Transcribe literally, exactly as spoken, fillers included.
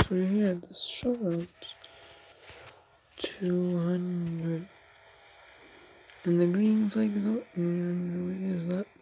We're here at the showroom. two hundred. And the green flag is out. And what is that?